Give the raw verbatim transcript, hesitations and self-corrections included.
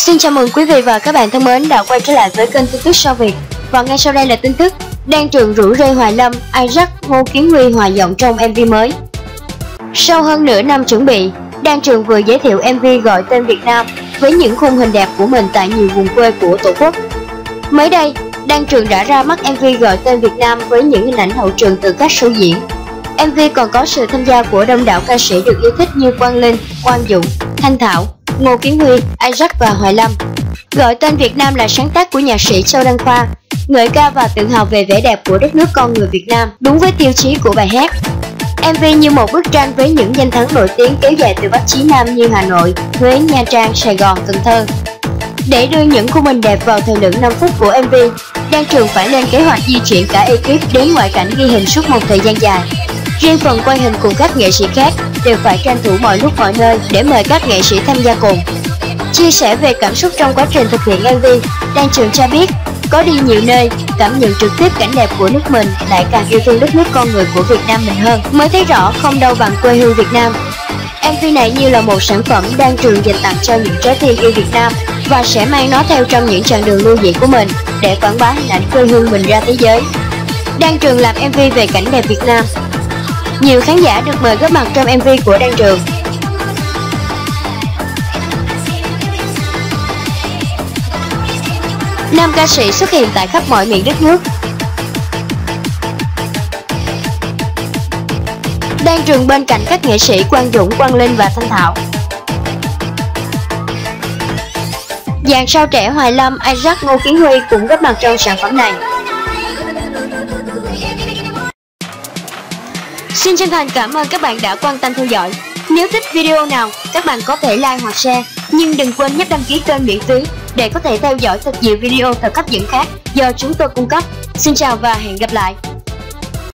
Xin chào mừng quý vị và các bạn thân mến đã quay trở lại với kênh tin tức Sao Việt. Và ngay sau đây là tin tức Đan Trường rủ rê Hoài Lâm, Isaac, Ngô Kiến Huy hòa giọng trong em vê mới. Sau hơn nửa năm chuẩn bị, Đan Trường vừa giới thiệu em vê gọi tên Việt Nam với những khung hình đẹp của mình tại nhiều vùng quê của Tổ quốc. Mới đây, Đan Trường đã ra mắt em vê gọi tên Việt Nam với những hình ảnh hậu trường từ các show diễn. em vê còn có sự tham gia của đông đảo ca sĩ được yêu thích như Quang Linh, Quang Dũng, Thanh Thảo, Ngô Kiến Huy, Isaac và Hoài Lâm. Gọi tên Việt Nam là sáng tác của nhạc sĩ Châu Đăng Khoa, ngợi ca và tự hào về vẻ đẹp của đất nước con người Việt Nam, đúng với tiêu chí của bài hát. em vê như một bức tranh với những danh thắng nổi tiếng kéo dài từ Bắc chí Nam như Hà Nội, Huế, Nha Trang, Sài Gòn, Cần Thơ. Để đưa những khung hình đẹp vào thời lượng năm phút của em vê, Đan Trường phải lên kế hoạch di chuyển cả ekip đến ngoại cảnh ghi hình suốt một thời gian dài. Riêng phần quay hình cùng các nghệ sĩ khác đều phải tranh thủ mọi lúc mọi nơi để mời các nghệ sĩ tham gia cùng. Chia sẻ về cảm xúc trong quá trình thực hiện em vê, Đan Trường cho biết có đi nhiều nơi, cảm nhận trực tiếp cảnh đẹp của nước mình, lại càng yêu thương đất nước con người của Việt Nam mình hơn, mới thấy rõ không đâu bằng quê hương Việt Nam. em vê này như là một sản phẩm Đan Trường dành tặng cho những trái tim yêu Việt Nam và sẽ mang nó theo trong những chặng đường lưu diễn của mình để quảng bá hình ảnh quê hương mình ra thế giới. Đan Trường làm em vê về cảnh đẹp Việt Nam. Nhiều khán giả được mời góp mặt trong em vê của Đan Trường. Nam ca sĩ xuất hiện tại khắp mọi miền đất nước. Đan Trường bên cạnh các nghệ sĩ Quang Dũng, Quang Linh và Thanh Thảo. Dàn sao trẻ Hoài Lâm, Isaac, Ngô Kiến Huy cũng góp mặt trong sản phẩm này. Xin chân thành cảm ơn các bạn đã quan tâm theo dõi. Nếu thích video nào, các bạn có thể like hoặc share, nhưng đừng quên nhấp đăng ký kênh miễn phí để có thể theo dõi thật nhiều video thật hấp dẫn khác do chúng tôi cung cấp. Xin chào và hẹn gặp lại.